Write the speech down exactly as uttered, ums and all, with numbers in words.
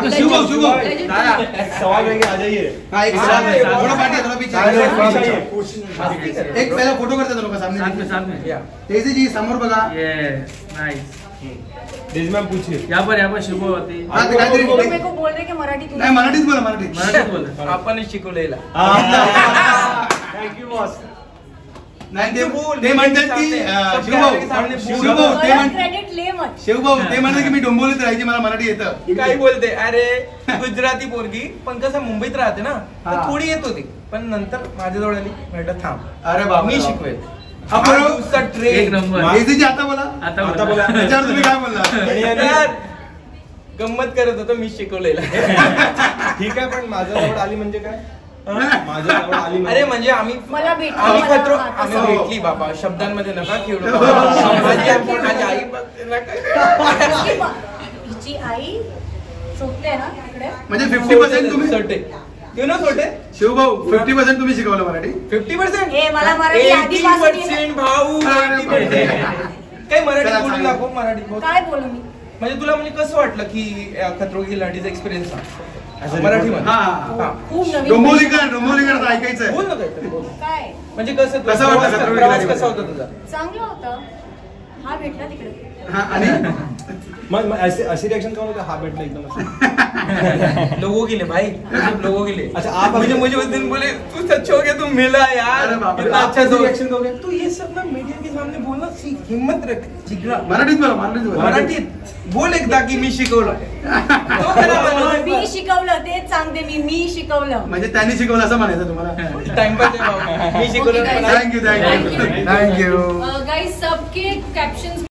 शिव भाऊ शिव भाऊ सवाल लेके आ जाइए। हाँ एक सवाल है, थोड़ा बैठिए थोड़ा पीछे एक पहला फोटो करते दोनों का सामने साथ में साथ में तेजी जी समोर बघा ये नाइस डेजी मैम पूछिए यहाँ पर यहाँ पर शुभ होती हाँ ते काहीतरी मेरे को बोल रहे की मराठी तू नाही मराठीत बोला मराठीत मराठीत बोल आपणच शिकवलेला थँक्यू बॉस। नाही ते ते म्हणतात की अं, शिवभाऊ शिवभाऊ ते म्हण क्रेडिट ले मत शिवभाऊ ते म्हणतात की मी डोंबिवलीत राहायची मला मराठी येतं काय बोलते अरे गुजराती पोरगी पण कसं मुंबईत राहते ना तर हा. थोडी येत होती पण नंतर माझ्याजवळ आली म्हटलं थांब अरे बाप मी शिकवेल हा, बरोबर. आठ दिवसात एक ट्रेन नंबर तेजी जी आता बोला आता आता बोला बोला त्याच्यावर तुम्ही काय बोलला आणि आणि- यार, गंमत करत होतो मी शिकवलेला ठीक आहे पण माझ्या जवळ आली म्हणजे काय माझ्या जवळ आली म्हणजे- अरे म्हणजे आम्ही मला भेटली, आम्ही मला- खतरो हा, आम्ही तसं. भेटली बाबा शब्दांमध्ये नका खेळू माझी आई- माझी आई बघते नका. हिची आई झोपते ना तिकडे म्हणजे फिफ्टी पर्सेंट तुम्ही सोटे यु नो सोटे शिवभाऊ फिफ्टी पर्सेंट तुम्ही शिकवलं मराठी फिफ्टी पर्सेंट ए, मला मराठी आधीपासून येतं. भाऊ अरे eighty percent. काही मराठी चला, बोलून चालेल. दाखव मराठी बोल काय बोलू मी म्हणजे तुला म्हणजे कसं वाटलं की अं, खतरो की लाठीचा एक्सपिरियन्स असं मराठीमध्ये हा हा. खूप नवीन डोंबिवलीकर डोंबिवलीकर ऐकायचं बोल ना काहीतरी बोल. काय म्हणजे कसं तुझा कसं वाटलं प्रवास- खतरो की प्रवास लाठीचा? कसा होता तुझा चांगलं होतं हा भेटला तिकडे हा आणि मग मग ऐसे अशी रिएक्शन कौन होता? हा भेटला एकदम असं। लोगों के लिए भाई सब लोगों के लिए अच्छा, आप मुझे अभी- मुझे उस दिन बोले तू सच हो गया तू मिला यार अरे बाप रे, इतना आप अच्छा कैसे दोस्त reaction दोगे? तू ये सब ना मीडिया के सामने बोलना सीख हिम्मत रख जिगरा मराठीत बोला मराठीत बोला मराठीत बोल एकदा की मी शिकवलं तो खरा माणूस. मी शिकवलं तेच सांगते मी मी शिकवलं म्हणजे त्यांनी शिकवलं असं म्हणायचं तुम्हाला टाइमपास आहे बाबा. मी शिकवलं Okay, guys. Thank you thank you Thank you. Thank you guys सबके कैप्शंस